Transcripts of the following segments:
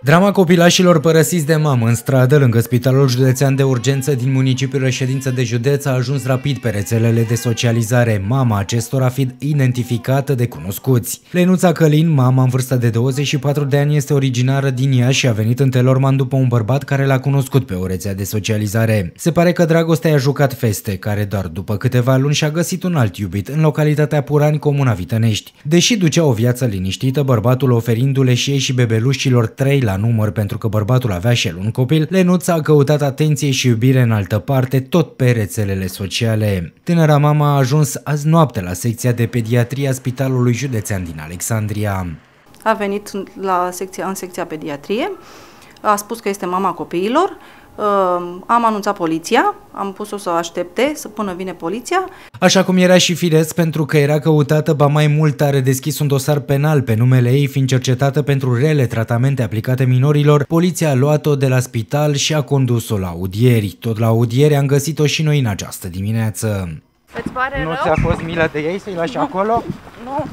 Drama copilașilor părăsiți de mamă în stradă lângă Spitalul Județean de Urgență din municipiul Reședință de Județ a ajuns rapid pe rețelele de socializare, mama acestora fiind identificată de cunoscuți. Lenuța Călin, mama în vârstă de 24 de ani, este originară din Iași și a venit în Telorman după un bărbat care l-a cunoscut pe o rețea de socializare. Se pare că dragostea i-a jucat feste, care doar după câteva luni și-a găsit un alt iubit în localitatea Purani, comuna Vitănești. Deși ducea o viață liniștită, bărbatul oferindu-le și ei și bebelușilor 3 la număr pentru că bărbatul avea și el un copil, Lenuța a căutat atenție și iubire în altă parte, tot pe rețelele sociale. Tânăra mama a ajuns azi noapte la secția de pediatrie a Spitalului Județean din Alexandria. A venit în secția pediatrie, a spus că este mama copiilor, am anunțat poliția, am pus-o să aștepte până vine poliția. Așa cum era și firesc, pentru că era căutată, ba mai mult a redeschis un dosar penal pe numele ei, fiind cercetată pentru rele tratamente aplicate minorilor, poliția a luat-o de la spital și a condus-o la audieri. Tot la audieri am găsit-o și noi în această dimineață. Îți pare rău? Nu ți-a fost milă de ei să-i lași acolo? Nu.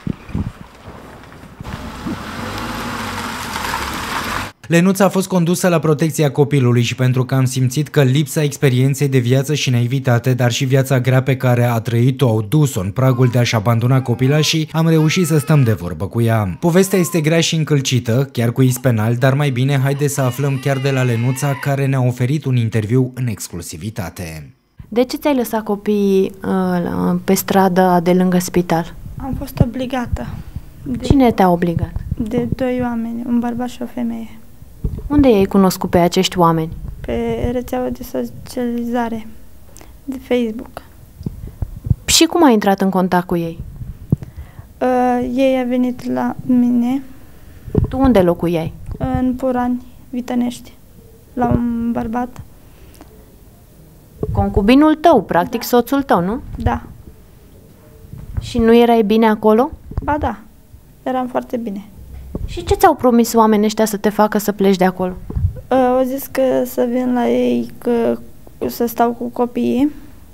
Lenuța a fost condusă la protecția copilului și pentru că am simțit că lipsa experienței de viață și naivitate, dar și viața grea pe care a trăit-o au dus-o în pragul de a-și abandona copilașii, am reușit să stăm de vorbă cu ea. Povestea este grea și încălcită, chiar cu is penal, dar mai bine haideți să aflăm chiar de la Lenuța, care ne-a oferit un interviu în exclusivitate. De ce ți-ai lăsat copiii pe stradă de lângă spital? Am fost obligată. Cine te-a obligat? De 2 oameni, un bărbat și o femeie. Unde ai cunoscut pe acești oameni? Pe rețeaua de socializare, de Facebook. Și cum ai intrat în contact cu ei? Ei au venit la mine. Tu unde locuiai? În Purani, Vitănești, la un bărbat. Concubinul tău, practic soțul tău, nu? Da. Și nu erai bine acolo? Ba da, eram foarte bine. Și ce ți-au promis oamenii ăștia să te facă să pleci de acolo? Au zis că să vin la ei, că să stau cu copiii.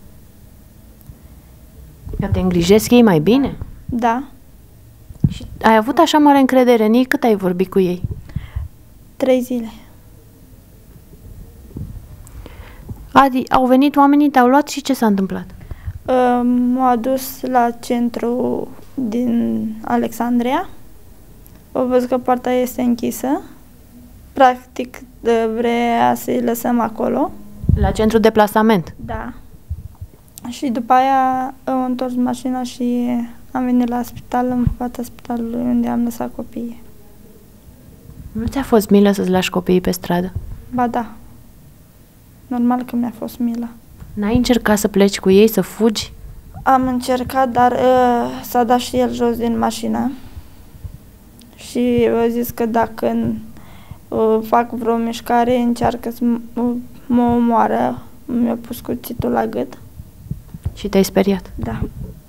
Că te îngrijesc ei mai bine? Da. Și ai avut așa mare încredere în ei? Cât ai vorbit cu ei? 3 zile. Adi, au venit oamenii, te-au luat și ce s-a întâmplat? M-au adus la centru din Alexandria. Au văzut că poarta este închisă. Practic vrea să-i lăsăm acolo. La centru de plasament? Da. Și după aia au întors mașina și am venit la spital, în fața spitalului unde am lăsat copiii. Nu ți-a fost milă să-ți lași copiii pe stradă? Ba da. Normal că mi-a fost milă. N-ai încercat să pleci cu ei, să fugi? Am încercat, dar s-a dat și el jos din mașină. Și au zis că dacă fac vreo mișcare, încearcă să mă omoară. Mi-a pus cuțitul la gât. Și te-ai speriat? Da.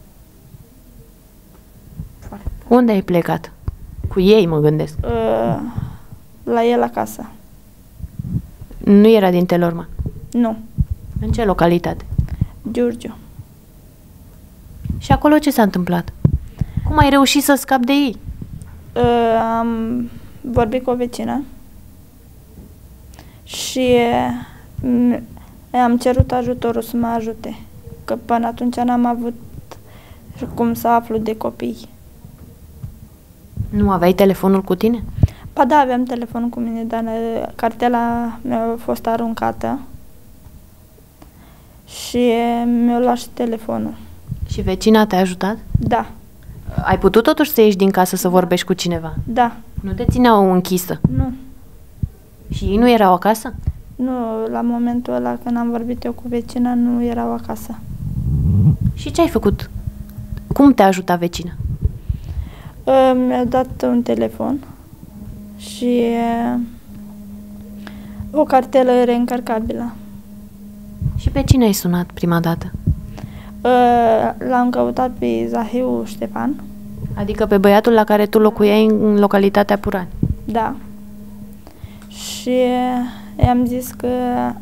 Unde ai plecat? Cu ei, mă gândesc. La el acasă. Nu era din Telorman? Nu. În ce localitate? Giurgiu. Și acolo ce s-a întâmplat? Cum ai reușit să scapi de ei? Am vorbit cu o vecină și am cerut ajutorul să mă ajute, că până atunci n-am avut cum să aflu de copii. Nu aveai telefonul cu tine? Ba da, aveam telefonul cu mine, dar cartela mi-a fost aruncată și mi-a luat și telefonul. Și vecina te-a ajutat? Da. Ai putut totuși să ieși din casă să vorbești cu cineva? Da. Nu te țineau închisă? Nu. Și ei nu erau acasă? Nu, la momentul ăla când am vorbit eu cu vecina, nu erau acasă. Și ce ai făcut? Cum te-a ajutat vecina? Mi-a dat un telefon și o cartelă reîncărcabilă. Și pe cine ai sunat prima dată? L-am căutat pe Zahiu Ștefan. Adică pe băiatul la care tu locuiai în localitatea Purani? Da. Și i-am zis că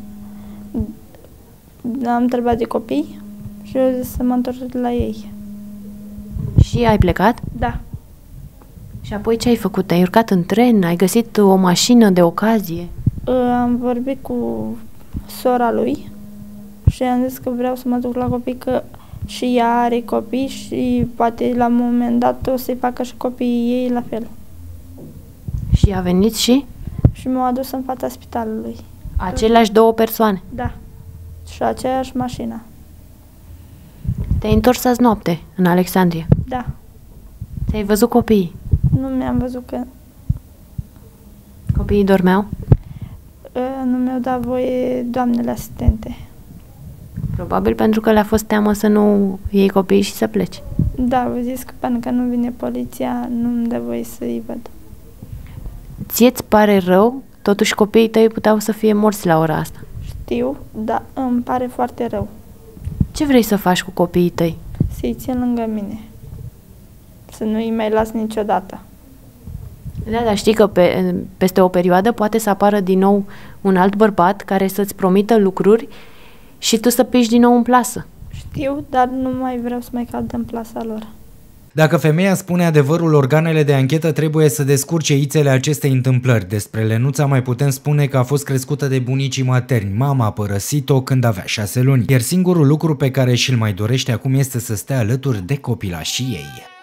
am întrebat de copii și eu zis să mă întorc la ei. Și ai plecat? Da. Și apoi ce ai făcut? Ai urcat în tren? Ai găsit o mașină de ocazie? Am vorbit cu sora lui și am zis că vreau să mă duc la copii, că și ea are copii și poate la un moment dat o să-i facă și copiii ei la fel. Și a venit și? Și m-au adus în fața spitalului. Aceleași două persoane? Da. Și aceeași mașină. Te-ai întors azi noapte, în Alexandria? Da. Ți-ai văzut copiii? Nu mi-am văzut că Copiii dormeau? nu mi-au dat voie doamnele asistente. Probabil pentru că le-a fost teamă să nu iei copiii și să pleci. Da, au zis că până că nu vine poliția, nu-mi dă voie să-i văd. Ție-ți pare rău? Totuși copiii tăi puteau să fie morți la ora asta. Știu, dar îmi pare foarte rău. Ce vrei să faci cu copiii tăi? Să-i țin lângă mine. Să nu-i mai las niciodată. Da, dar știi că peste o perioadă poate să apară din nou un alt bărbat care să-ți promită lucruri și tu să piși din nou în plasă. Știu, dar nu mai vreau să mai cad în plasa lor. Dacă femeia spune adevărul, organele de anchetă trebuie să descurce ițele acestei întâmplări. Despre Lenuța mai putem spune că a fost crescută de bunicii materni. Mama a părăsit-o când avea 6 luni, iar singurul lucru pe care și-l mai dorește acum este să stea alături de copilașii ei.